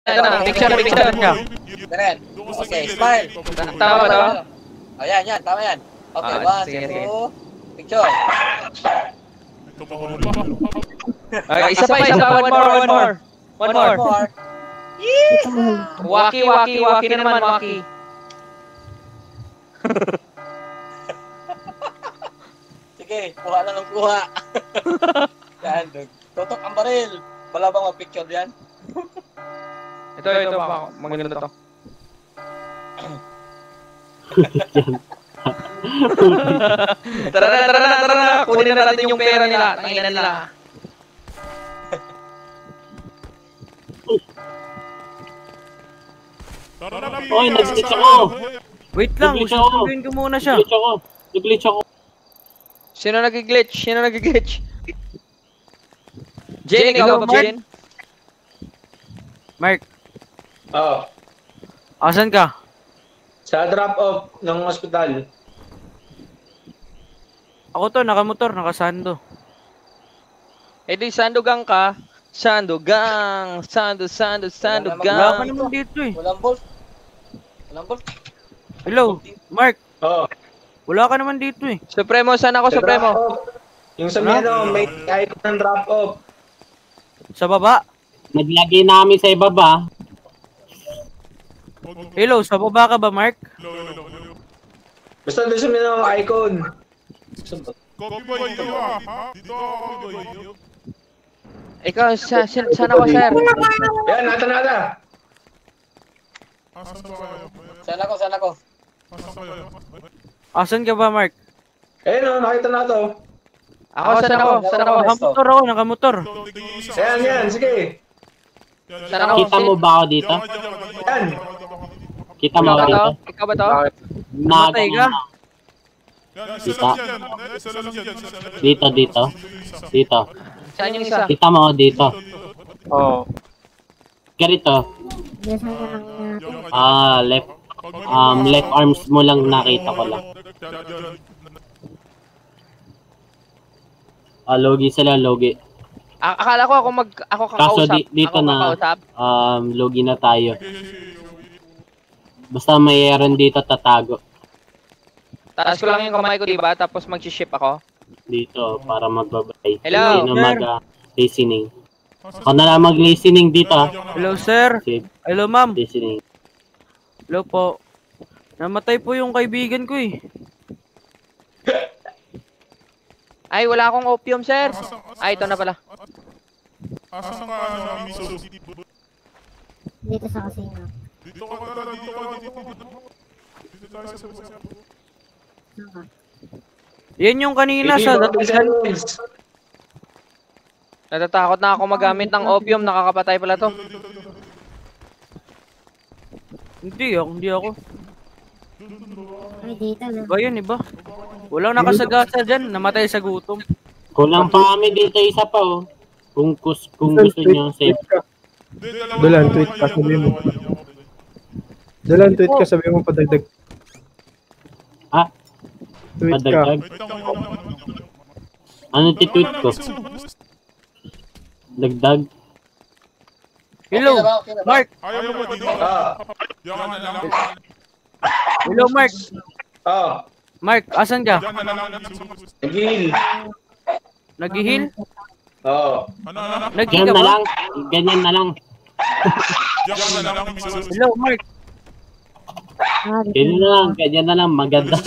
Picture ka. Ganun. Okay, smile. Tama ba to? Oh, yan. Tama yan. Okay, Sige. 1, 2, picture. Okay, isa pa. One more. Waki na naman, Waki. Sige, kuha na ng kuha. Yan, tutok ang baril. Wala bang mag-picture yan? Ito pa. Maganda to. Tara na. Kunin na natin yung pera nila. Tanginan nila. Oy, nag-glitch ako! Wait lang, susunduin ko muna siya. Nag-glitch ako. Sino nag-glitch? Jen, ikaw ba, Jen? Mark, Oo. asan ka? Sa drop-off ng ospital. Ako to, nakamotor, nakasando. Eh di, sandugang ka. Sandugang. Wala ka naman dito eh. Walang bolt. Hello, Mark, Oo. wala ka naman dito eh. Supremo, saan ako, Sa Supremo? drop-off. Yung sa may icon ng drop-off. Sa baba. Naglagay namin sa ibaba. Hello, sa baba ka ba, Mark? Basta doon sa may icon. Ikaw, saan ako, sir? Yan, nata. Saan ako? Asan ka ba, Mark? Ayun o, nakita na to. Ako, saan ako? Nakamotor ako, nakamotor. Yan, sige. Saan ako? Kita mo ba ako dito? Yan. Kita mo ako dito? Ikaw ba to? Namatay ka? Dito. Saan yung isa? Kita mo ako dito. Oo. Ganito. Left. Left arms mo lang nakita ko lang. Logi sila, logi. Akala ko ako Kaso kakausap. dito Ako na, kakausap. logi na tayo. Basta mayroon dito tatago. Taas ko lang yung kamay ko, diba? Tapos mag-ship ako. Dito, para magbabay. Hello, Sino sir. listening. Ako na lang mag-listening dito. Hello, sir. Sige, Hello, ma'am. listening. Hello po. Namatay po yung kaibigan ko eh. Ay, wala akong opium, sir. Ay, ito na pala. Asan ka, Miso? Dito sa kusina. Dito tayo sa Yan yung kanina sa datisan. Natatakot na ako magamit ng opium. Nakakapatay pala to. Hindi ako. Ay, dito na. Iba yun, iba. Walang nakasagasa dyan, namatay sa gutom. Kulang pa kami dito isa pa oh. Kung gusto niyo save. Dalan, tweet ka, sabi mo. Dalan, tweet ka, sabi mo padagdag. Ah? Tweet ka. Padagdag? Ano titweet ko? Dagdag? Hello, Okay na ba? Mark. Ayaw mo ba dito? Yan na lang. Hello, Mark. Mark, asan ka? Yan na lang. Nagil. Nag-heal? Oo. Ano? Nag-heal Ganyan ka na ba? lang. Ganyan na lang. Yan na lang, Miso. Hello, Mark. Ganyan na lang. Ganyan na lang. Maganda.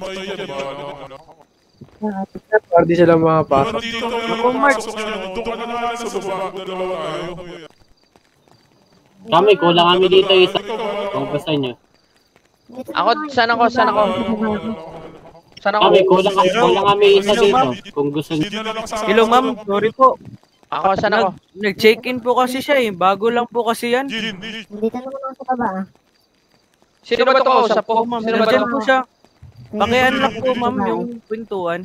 Para di sila makapasok. Ako, Mark. Doon ka na lang sa baba. Dalawa tayo. Kami, kulang kami dito isa. Kung gusto nyo. Ako, saan ako? Saan ako? Kami, kulang kami isa dito. Kung gusto nyo. Hello, ma'am. Sorry po. Ako, saan ako? Nag-check-in po kasi siya eh. Bago lang po kasi yan. Dito naman ako sa baba ah. Sino ba ito kausap po? Ma'am, Sino ba nandyan ito? po siya. Paki-unlock po, ma'am, yung pintuan.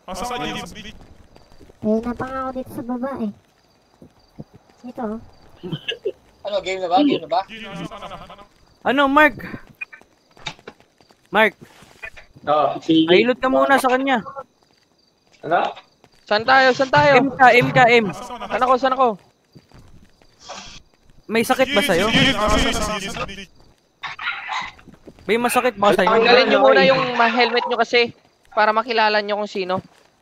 Eh, napanga ako dito sa baba eh. Dito oh. Ano, game na ba? Ano, Mark? Mark, Oo. ahilot ka muna sa kanya. Ano? Saan tayo? M ka, M ka, M. Saan ako? may sakit ba sa'yo? May masakit ba sa'yo? Tanggalin nyo muna yung helmet nyo kasi para makilala nyo kung sino.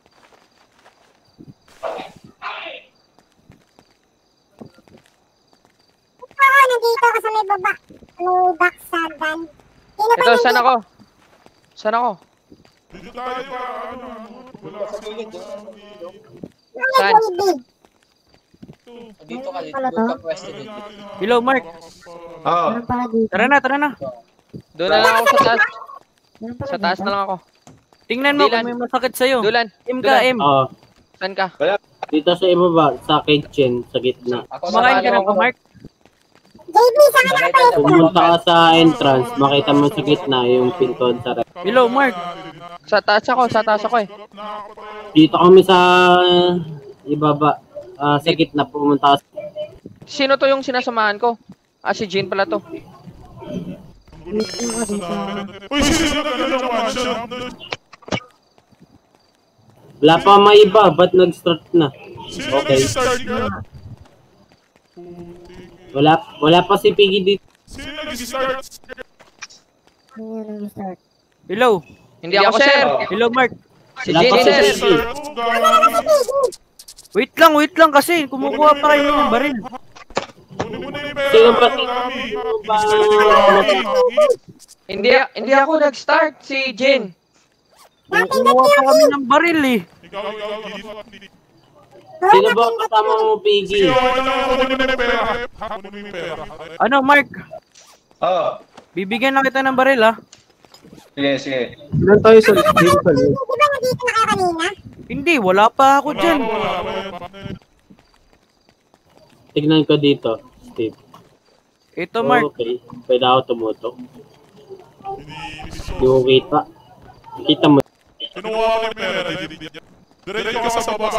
Ako, nandito ako sa may baba. May box sa van. Sino ba Ito, saan nandito? ako? Saan ako? Dito tayo para ano. Wala Sa sa gilid, Ano Saan? yung big? Dito ka, dito Pala to? ka pwesto dito. Hello, Mark. Oo. Meron pala dito. Tara na, tara na. Doon na lang ako sa taas. Meron pala Sa taas dito. na lang ako. Tingnan mo Dylan. kung may masakit sa'yo. Dulan, M ka, M. Oo. saan ka? Dito sa ibaba, sa kitchen, sa gitna. Ako Kumakain ka na Saan ba, Mark? JB, saan ka nakapwesto? Pumunta ka sa entrance, makita mo sa gitna yung pintuan sa right. Hello, Mark. Sa taas ako eh. Dito kami sa ibaba, sa gitna, pumunta ka. Sino to yung sinasamahan ko? Ah, si Jean pala to. Meeting ko dito. Uy, sino ka na naman siya? Wala pa may iba, ba't nag-start na? Sino Okay. nag-start ka? Wala pa si Piggy dito. Sino nag-start? Ano yan ang start? Hello. Hindi ako sir. Hello, Mark. Si Wala Jean pa si sir. Piggy. Wait lang kasi. Kumukuha pa kayo ng baril. Sino ba? Sino ba? Hindi ako nag-start, si Jean. Kumukuha pa kami ng baril eh. Sino ba kasama mo, Piggy? Ano, Mark? Oo. Bibigyan na kita ng baril, ah. Sige, sige. Ilan tayo sa dito sa loob? Di ba nandito na kayo kanina? Hindi, wala pa ako dyan. Tignan ko dito, Steve. Ito, Mark. Okay, pwede ako tumutok. Hindi ko kita. Kita mo. Kinuha ko yung pera. Diretso ka sa baba.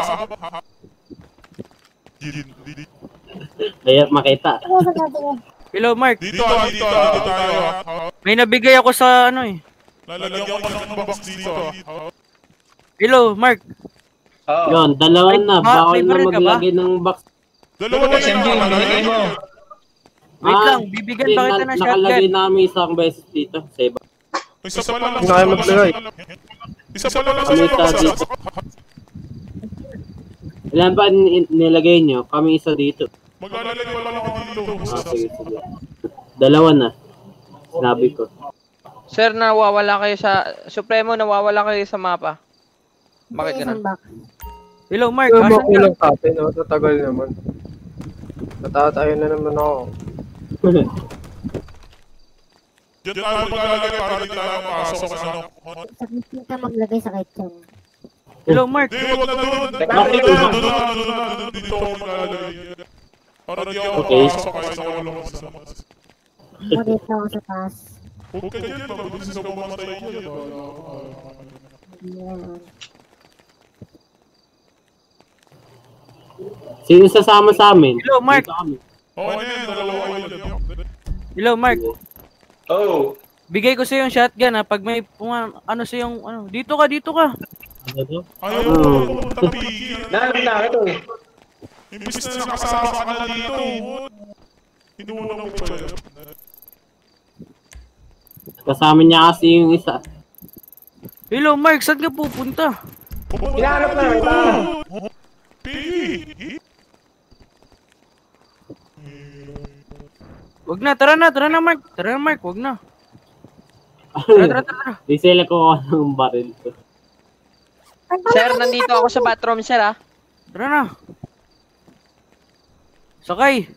Kaya makita. Sige, sige, sige. Hello, Mark. Dito tayo. May nabigay ako sa ano eh. Lalagyan ko ng box dito. Hello, Mark. Oo. Yun, dalawa Ay, na. may Bawal na baril ka ba? maglagay ng box. Dalawa na SMG, binigay mo. Wait lang, bibigyan pa kita ng Nakalagay shotgun. namin isang beses dito. Sa iba. Isa pa lang. Hindi na kayo maglagay. Isa pa lang sa Kami isa dito. Ilan ba nilagay nyo? Kami isa dito. Maglalagay pa lang ako dito. Sige, sige. Dalawa na. Sinabi ko. Sir, nawawala kayo sa... Supremo, nawawala kayo sa mapa. Bakit Sige, ganun? isang box. Hello, Mark. Yung Asan mga ka? kulang sa atin, no? Tatagal naman. Natatayo na naman ako. Diyan tayo maglalagay para di tayo pasok sa ano. Sa meeting ka maglagay sa kitchen. Hello, Mark. Di, wag na doon. Bakit Doon ba? na. Dito ako maglalagay. Para di ako Okay. pasok kahit na walang sa Ako dito ako sa taas. Huwag ka dyan. Mabilis ka pumatay dyan. Ayan. Sino sasama sa amin? Hello, Mark. Dito kami. Okay na yan. Dalawa kayo dyan. Hello, Mark. Oo. Bigay ko sa yung shotgun, ha. Pag may ano sa yung ano. Dito ka, dito ka. Ano to? Ayaw mo tapigil. Nahanap na ako to eh. Imbis na nakasama ka na dito. Inuuna mo pa yan. Kasama niya kasi yung isa. Hello, Mark. Saan ka pupunta? Hinahanap na kita. Piggy! Wag na, tara na, Mark. Tara na, Mark. Wag na. Tara. Di sila ko ng baril ko. Sir, nandito ako sa bathroom, sir, ah. Tara na. Sakay.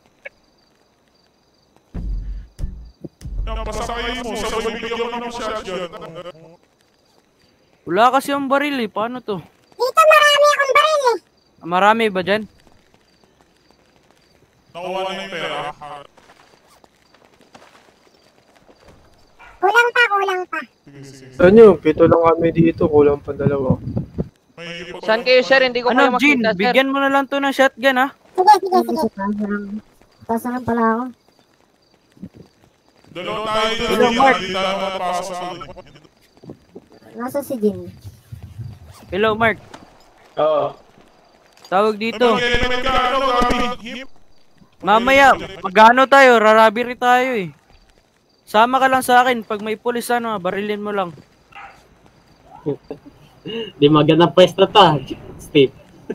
Napasakay mo. Sabay bigyan ko ng shotgun. Wala kasi yung baril eh. Paano to? Dito marami akong baril eh. Marami ba dyan? Nakuha na yung pera. Kulang pa. Saan yun? Pito lang kami dito. Kulang pa dalawa. Saan kayo, sir? Hindi ko kayo Ano, Jean? makita, sir. Bigyan mo na lang to ng shotgun, ha? Sige. Taas na lang pala ako. Dalawa tayo dito. Hello, Mark. Hindi tayo mapasok sa akin. Nasa si Jin. Hello, Mark. Oo. Tawag dito. Mag-element ka, ano, Gabi? Mamaya, magano tayo, rarabiri tayo eh. Sama ka lang sa akin, pag may pulis barilin mo lang. Di magandang pwesto ta, Steve.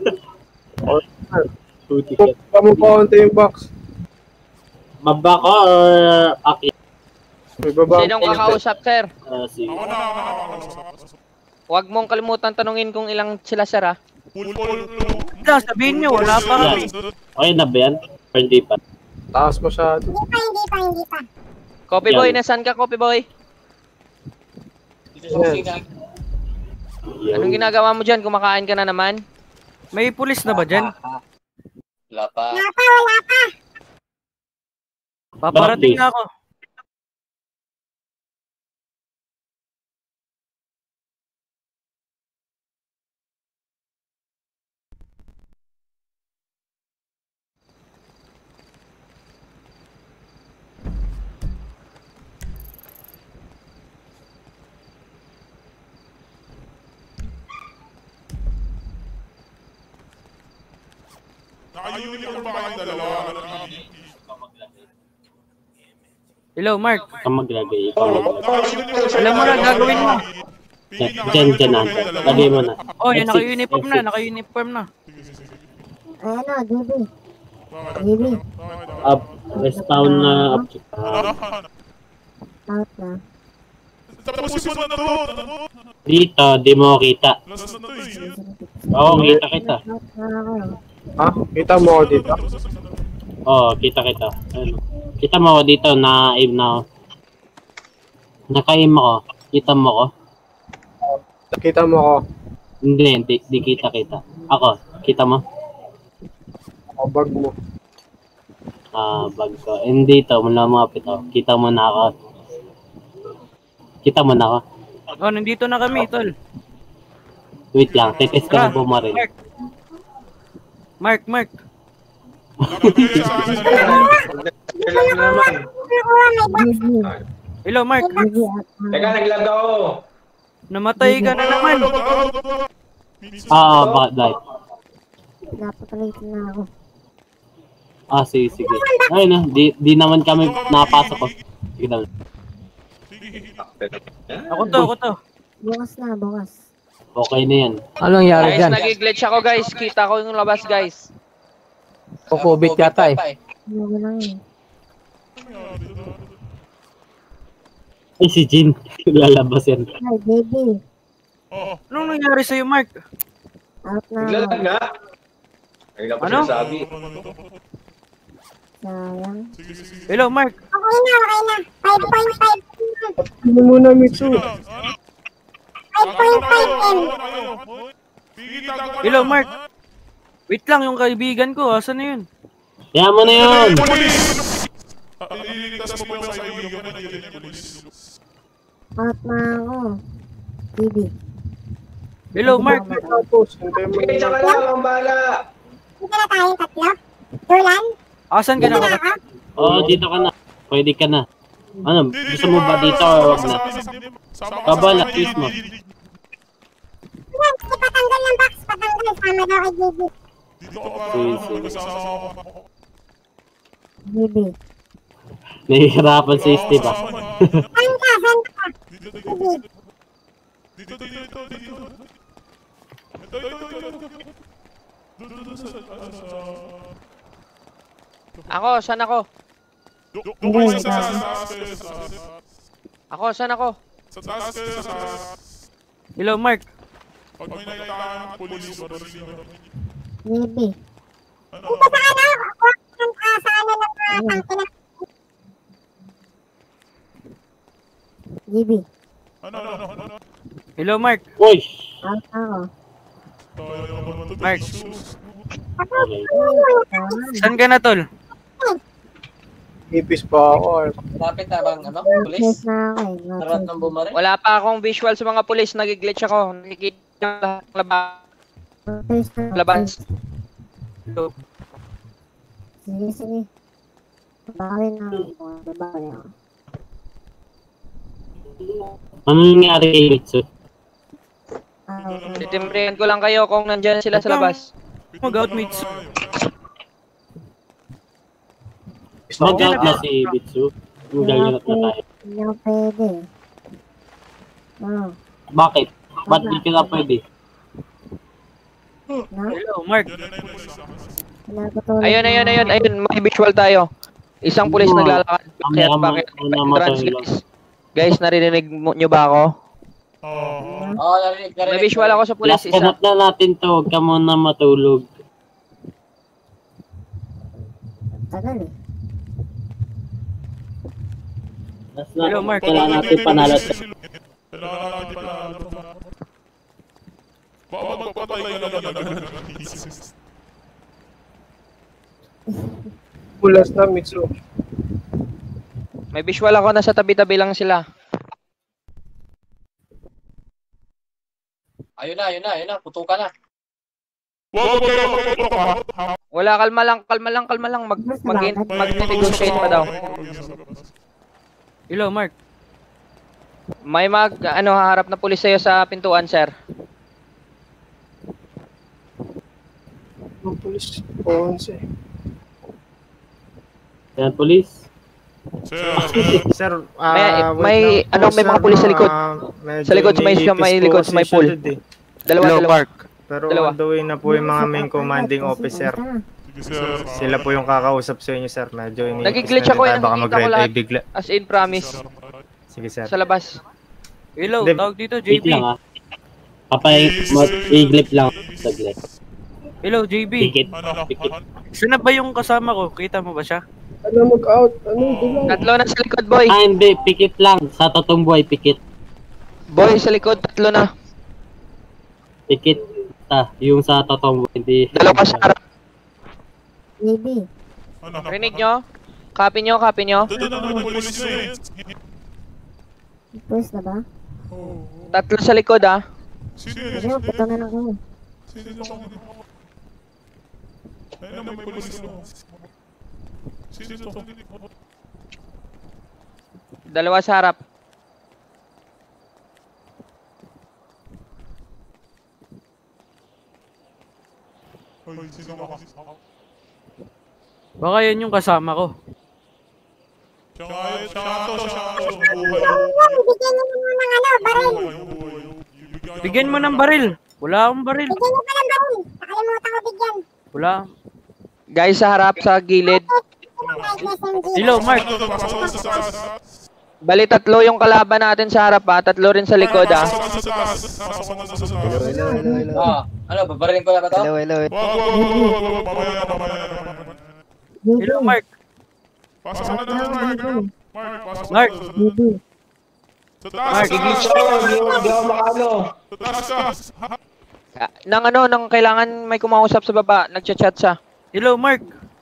Puti ka. Kamu pa konti yung box. Maba ko or Aki? May baba. Sinong kakausap, sir? Sige. Ako na. Huwag mong kalimutan tanungin kung ilang sila, sir, ha? Wala, sabihin nyo, wala pa kami. Okay na ba yan? Or hindi pa? Taas masyado. Hindi pa. Copy Yan. boy, nasaan ka, copy boy? Dito sa kusina. Anong ginagawa mo dyan? Kumakain ka na naman? May pulis na ba dyan? Wala pa. Wala pa. Paparating na ako. Naka-uniform ba kayong dalawa? Hello, Mark. Ikaw maglagay. Ikaw maglagay. Alam mo na gagawin mo. Diyan na. Lagay mo na. Oh, yan, naka-uniform na, naka-uniform na. Ano, Bibi. Up. Respawn na object. Out na. Tapos mo na to. Dito, di mo kita. Last na to Oo, kita. Out na ako. Ha? Kita mo ako dito. Oo, kita. Ano? Kita mo ako dito, na-aim na ako. Naka-aim ako. Kita mo ako? Kita mo ako. Hindi, di kita. Ako, kita mo? Ako bag mo. Bag ko. Hindi to, mula mapit ako. Kita mo na ako. Oh, nandito na kami, tol. Wait lang, tetest ka na bumaril. Mark. Kailan naman. Hello, Mark. Teka, naglag ako. Namatay ka na naman. Bakit? Napapalate na ako. Sige. Ay na, di naman kami napasok ko. Sige na. Ako to. Bukas. Okay na yan. Anong nangyari Guys, dyan? nag-glitch ako, guys. Kita ko yung labas, guys. Kukubit yata eh. Ano lang yun. Ay, si Jin. Lalabas yan. Hi, baby. Anong nangyari sa'yo, Mark? Out na ako. Naglag nga. Ay, na pa Ano? sinasabi. Sayang. Hello, Mark. Okay na. 5.5. Ano muna, Mitsu? 5.5 M. Hello, Mark. Wait lang, yung kaibigan ko, asan na yun? Kaya mo na yun! Iligtas mo yung kaibigan mo na yung pulis. Out na ako. Bibi. Hello, Mark. Tapos, hintayin mo Sige, na. tsaka lang ang bala. Dito na tayong tatlo. Dulan. Asan ka Dito na? na ako. Oo, dito ka na. Pwede ka na. Ano, gusto mo ba dito or wag na? Kabala, kiss mo. Sige, patanggal ng box. Patanggal. Sama daw kay Bibi. Dito ka Sige. kasama ko. Bibi. Nahihirapan si Steve ah. Saan ka? Bibi. Dito. Ako, saan ako? Doon kayo sa taas. Ako, saan ako? Sa taas kayo sa taas. Hello, Mark. Pag may nakita ng pulis, marilin na. Bibi. Ano? Dito sa ano? Sa ano ng tangke na. Bibi. Ano? Hello, Mark. Uy! Out ako. Mark. Okay. Saan ka na, tol? Ipis pa ako. Lapit na bang pulis? Yes na ako eh. Narat ng bumaril? Wala pa akong visual sa mga pulis. Nag-glitch ako. Nakikita yung labas. Sige. Babawi na ako. Babawi ako. Ano nangyari kay Mitsu? Titimbrihan ko lang kayo kung nandyan sila sa labas. Mag-outmates. Mag-out na si Bitsu. Mag-out na tayo. Hindi ako pwede. Oh, Bakit? Ba't di ka na pwede? no? Hello, Mark. Wala ko tulad Ayun, may visual tayo. Isang pulis Oo. naglalakad. Bakit? Ang Bakit? mga Entrance, matay guys. Guys, narinig nyo ba ako? Oo, narinig. May visual ako sa pulis. Last kanat na natin to. Huwag ka muna matulog. Tagal eh. Last na. Hello, Mark. Kailangan natin panalo. Kailangan natin panalo. Baka magpatay ka na agad. Pulas na, Mitsu. May visual ako, nasa tabi-tabi lang sila. Ayun na. Putukan na. Wag kayo magputok ha. Wala, kalma lang. Mag-negotiate pa daw. Hello, Mark. May haharap na pulis sa'yo sa pintuan, sir. Ang pulis. 11. Yan, police. Sir, May mga pulis sa likod. Sa likod, may pool. Dalawa. Mark. Pero Dalawa. on the way na po yung mga main commanding officer. Sila po yung kakausap sa inyo, sir. Medyo Nag-glitch ako eh, baka nakikita ko mag-red lahat. eye bigla. As in, promise. Sige, sir. Sa labas. Hello, Hindi. tawag dito, Wait JB. lang ah. I-glip lang. Saglit. Hello, JB. Pikit. Saan na ba yung kasama ko? Kita mo ba siya? Ano, mag-out? Ano, diba? Tatlo na sa likod, boy. Ah, hindi. Pikit lang. Sa totoong buhay, pikit. Boy, sa likod, tatlo na. Pikit. Yung sa totoong buhay, hindi. Dalawa sa harap. Baby. Rinig nyo? Copy nyo? Doon na may pulis na eh. Pulis na ba? Tatlo sa likod, ah. Hindi mo, puto na lang ako. Ayun na may pulis na. Sino to? Dalawa sa harap. Hoy, sino ka? Baka yan yung kasama ko. Siya nga to. Buhay. Bigyan nyo ng baril. Bigyan mo ng baril. Wala akong baril. Bigyan nyo pa ng baril. Nakalimutan ko bigyan. Wala. Guys, sa harap, sa gilid. Hello, Mark. Bali, tatlo yung kalaban natin sa harap, ah. Tatlo rin sa likod, ah. Ano, babarilin ko na ba to? Wag. Mamaya na. Hello, Mark. Pasok na doon, Mark. Mark. Baby. Sa taas, Mark, Glitch ako, hindi ako makano. Sa taas. Nang kailangan may kumausap sa baba. Nagchat-chat siya. Hello, Mark.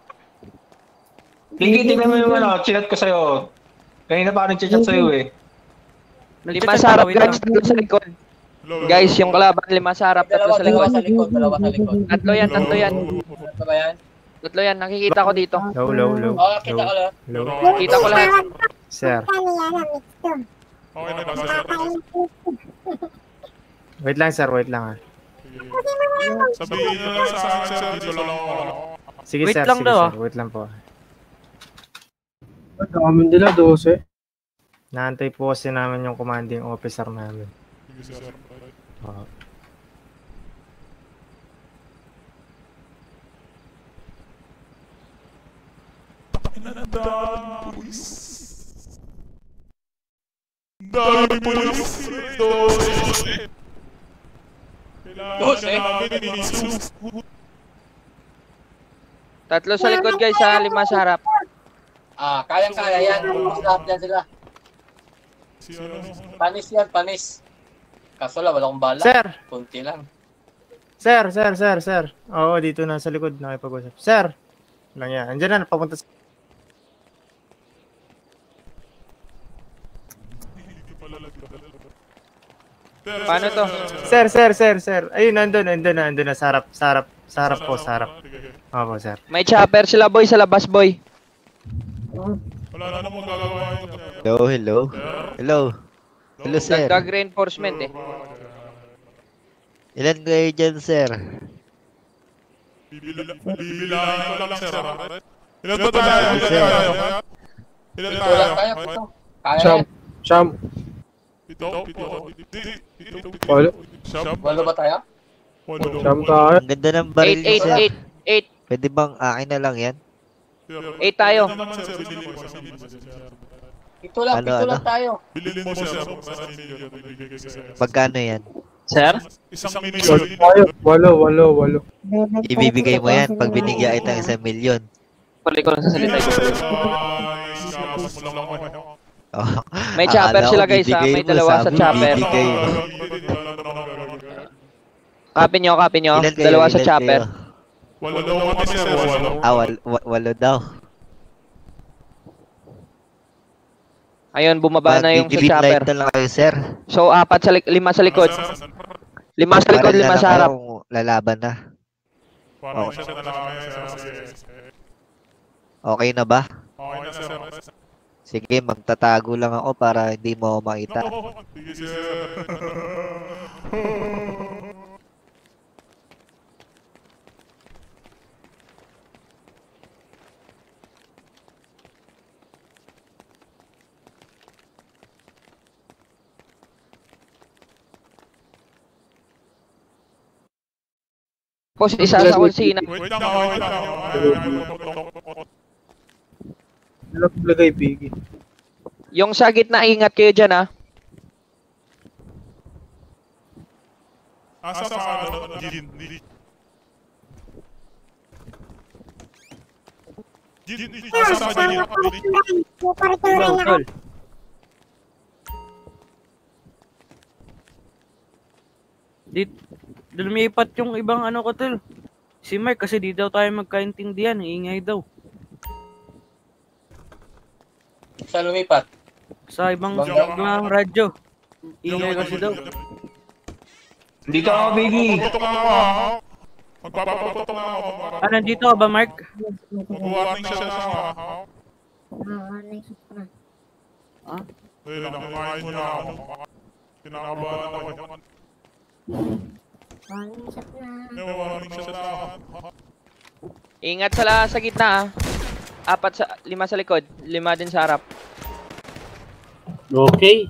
Tingnan mo yung chinat ko sa'yo. Kanina pa ako nag-chat sa'yo eh. Lima sa harap, guys. Tatlo sa likod. Guys, yung kalaban, lima sa harap, tatlo sa likod. Dalawa sa likod. Tatlo yan. Ano ba yan? Tatlo yan. Nakikita ko dito. Low. Oo, kita ko lang. Low. Nakikita ko lahat. Sir, Kani yan, mix to. Okay na ba, sir? wait lang sir, wait lang ah. Sabihin nyo lang sa akin, sir. Dito lang ako. Sige Wait sir, lang sige daw, sir, wait lang po. Ang dami nila, 12. Naantay po kasi namin yung commanding officer namin. Sige, sir. Oo. Daming pulis. Daming pulis. 12. Kailangan ka namin inisip. Tatlo sa likod, guys, ha. Lima sa harap. Kayang-kaya yan. Mas lahat yan sila. Si ano? Panis yan, panis. Kaso lang, wala akong bala. Sir! Kunti lang. Sir! Oo, dito na sa likod nakipag-usap. Sir! Lang yan. Andiyan na, papunta sa... Paano to? Sir! Ayun, nandun na, sa harap po. Opo, sir. May chopper sila, boy, sa labas, boy. Wala na namang gagawa yun. Hello, sir. Nagkag-reinforcement, eh. Ilan kayo dyan, sir? Bibilahin ko lang, sir. Ilan ba tayo? Ilan tayo? Ilan Pito tayo? lang tayo, pito. Kaya Siyam. yan. Siyam. Pito. Walo. Siyam. Walo ba tayo? Walo. Siyam kaya. Ang ganda ng baril niyo, sir. 8. Pwede bang akin na lang yan? 8 tayo. Pito lang, Ano, pito ano? lang tayo. Bilhin mo, sir. Isang milyon. Bibigay ko sa'yo. Magkano yan? Sir? Isang Walo milyon. tayo. Walo. Ibibigay mo yan pag binigyan kita ng 1 milyon. Pali ko lang sa salita. Iskamos mo lang ako. Oh, May chopper akala ko sila guys ha. bibigay May mo, dalawa sa sabi chopper. bibigay. Copy nyo. Ilan kayo? Dalawa sa Ilan chopper. kayo? Walo daw kami, sir. Walo. Ah, walo daw. Ayun, bumaba na yung sa Mag-green chopper. light na lang kayo, sir. So, 5 sa likod. 5 sa likod, Baril na 5 lang sa harap. kayo, lalaban na. Parang siya na lang kami, sir. Okay na ba? Okay na, sir. Sige, magtatago lang ako para hindi mo ako makita. Sige, sir. Tapos isa sa kusina. Wait lang, wait lang. Lagay Biggie. Yung sa gitna, ingat kayo dyan ha. Asa pa, Jin. Asa pa, Jin. Tol, tol. Lumipat yung ibang ano ko, tol. Si Mark kasi di daw tayo magkaintindihan. Ingay daw. Saan lumipat? Sa ibang Bangga. radyo. Ingay kasi daw. Dito ako, Biggie. Magpapaputok na ako. Ah, nandito ka ba, Mark? Mag-warning siya na ako. Nakikita na. Wait lang, kumain muna ako. Kinakabahan ako. Warning shot na. May warning siya na ako. Ingat sa gitna ha. 5 sa likod. 5 din sa harap. Okay.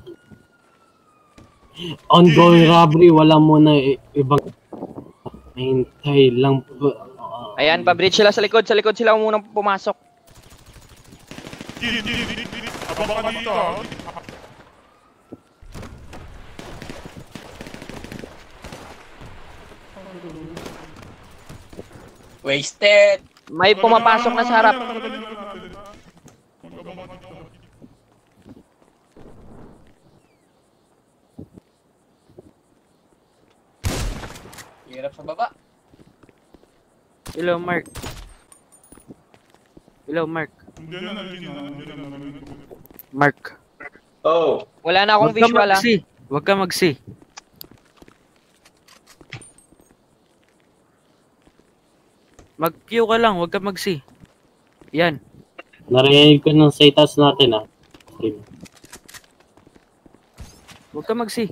Ongoing robbery, wala muna ibang hintay lang. Ayan, pa-bridge sila sa likod. Sa likod sila munang pumasok. Jin. Abang ka dito, ha? Wasted. May pumapasok na sa harap. Hirap sa baba. Hello, Mark. Hello, Mark. Mark. Wala na akong visual ha. Huwag ka magsi. Mag-Q ka lang, huwag ka magsi. Yan. Narinig ko ng status natin ah. Huwag ka magsi.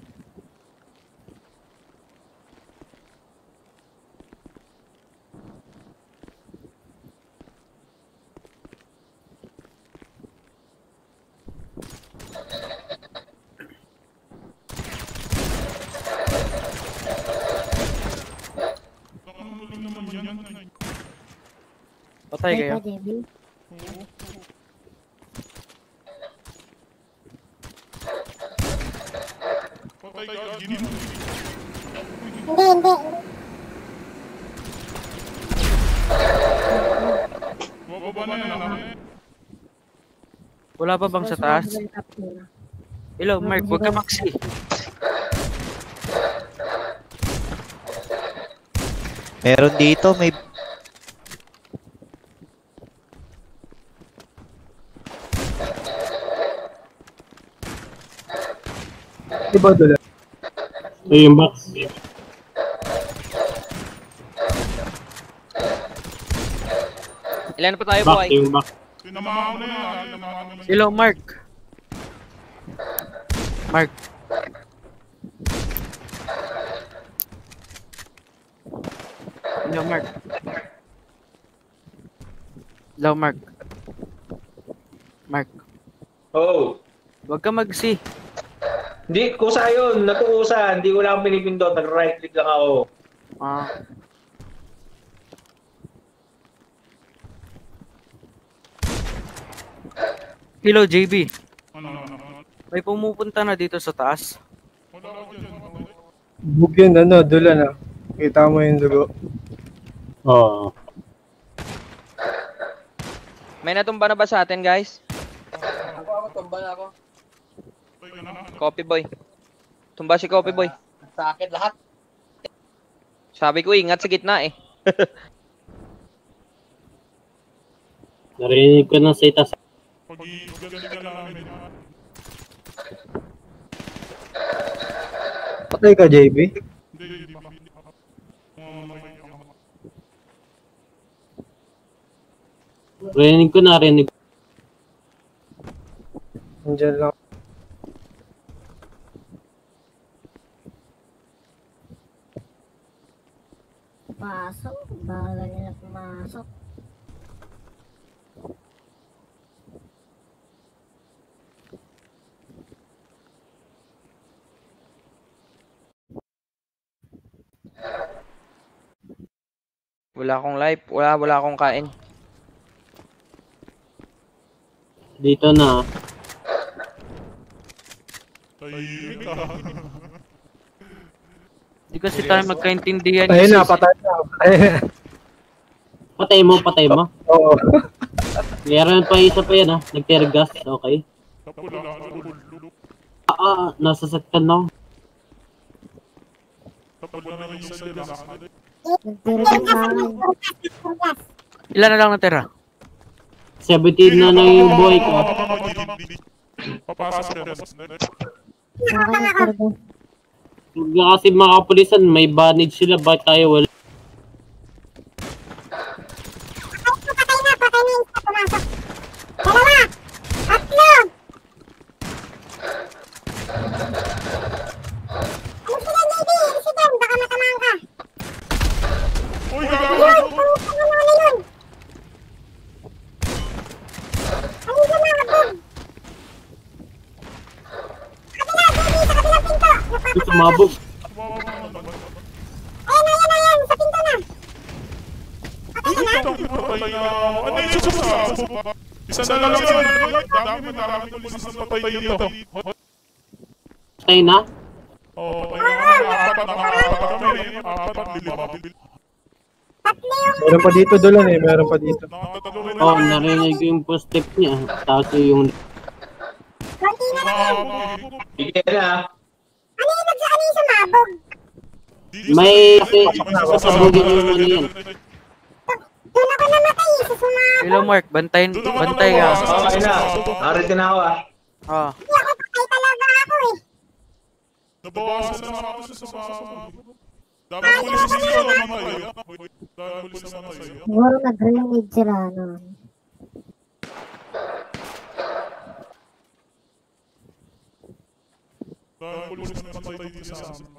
Patay kayo. Pwede, Hindi. Wala pa bang sa taas? Hello, Mark, huwag ka magsi. Meron dito, may... Diba dala? Ito yung box. Ilan pa tayo, Box, boy? yung box. Hello, Mark. Mark. Hello, Mark. Hello, Mark. Mark, Oo. wag ka mag-C. Hindi, kusa yun. Natukusa. Hindi ko lang pinipindot. Nag-right click lang ako. Ah. Hello, JB. May pumupunta na dito sa taas. Bug yun, ano, Dulan ah. Kita mo yung dugo. Oo. May natumba na ba sa atin, guys? Ako, tumba na ako. Copy boy. Tumba si Copy boy. Sa akin lahat. Sabi ko, ingat sa gitna eh. Narinig ko ng sitas. Pag-galingan lang namin. Patay ka, JB? Hindi pa. Narinig. Andiyan lang. Pasok. Bahala nila pumasok. Wala akong life. Wala akong kain. Dito na. Tahimik ka. Di kasi tayo magkaintindihan. Ayun na, patay na. Patay mo. Oo. Meron pa isa pa yan ha. Nag-teargas. Okay. Tapos lang. Nasasaktan na ako. Tapos na yung isa nila. Nagtirigan namin. Ilan na lang natira? 17 na lang yung buhay ko. Papasok na. Akin na kargo. Kasi mga kapulisan, may bandage sila. Bakit tayo wala? Patay na yung isa pumasok. Dalawa! Tatlo! Ano sila, JB? Sige, baka matamaan ka. Uy, Ayun! gago! Pangutang mo na yun! Ayun sa mga bug! Kabila, JB! Sa kabilang pinto! Sumabog. Ayan! Sa pinto na! Patay ka na! Patay na. Ano yung susunod? Isa na lang yun. Dami pulis na patay dito. Patay na? Oo, patay na. Apat kami. Apat, lima. Tatlo yung Meron pa dito, Dulan eh. Meron pa dito. Nakatagawin na. Oo, narinig ko yung first step niya. Tapos yung... konti na lang. Sige na. Ano yung sumabog? May... Sasabugin yung ano yan. Doon ako namatay sa sumabog. Hello, Mark. Bantay ka. Okay na. Narito na ako ah. Ah. Hindi ako patay talaga ako eh. Nabawasan na ako sa sasama. Dami pulis na sila namatay. Dami pulis na namatay. Siguro nag-grenade sila noon. Dami pulis na namatay dito sa amin.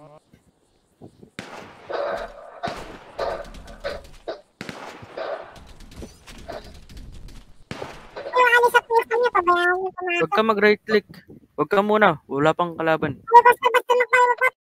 Yung alis sa puso niya, pabayaan niyo pumasok. Huwag ka mag-right click. Huwag ka muna. Wala pang kalaban. Ano ba